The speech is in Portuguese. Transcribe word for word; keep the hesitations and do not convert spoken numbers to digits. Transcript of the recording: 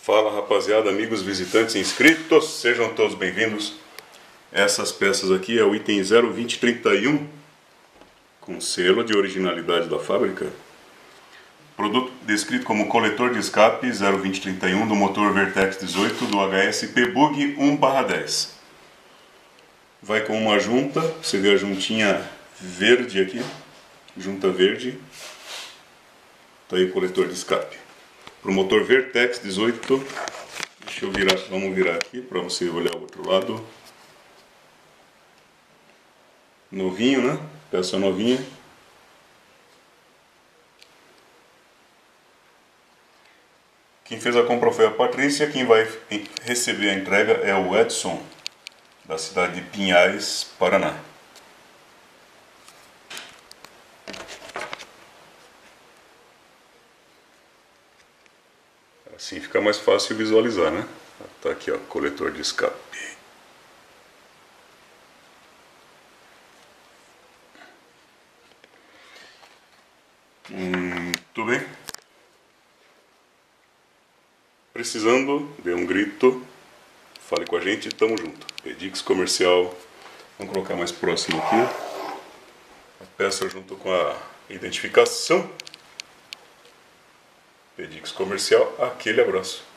Fala rapaziada, amigos, visitantes e inscritos, sejam todos bem-vindos. Essas peças aqui é o item zero vinte trinta e um, com selo de originalidade da fábrica. Produto descrito como coletor de escape zero vinte trinta e um do motor Vertex dezoito do H S P Bug um barra dez. Vai com uma junta, você vê a juntinha verde aqui, junta verde. Tá aí o coletor de escape. Para o motor Vertex dezoito, deixa eu virar, vamos virar aqui para você olhar o outro lado. Novinho, né? Peça novinha. Quem fez a compra foi a Patrícia, quem vai receber a entrega é o Edson, da cidade de Pinhais, Paraná. Assim fica mais fácil visualizar, né? Tá aqui, ó, coletor de escape. Muito bem. Precisando, dê um grito, fale com a gente, tamo junto. Pedix Comercial, vamos colocar mais próximo aqui. A peça junto com a identificação. Pedix Comercial, aquele abraço.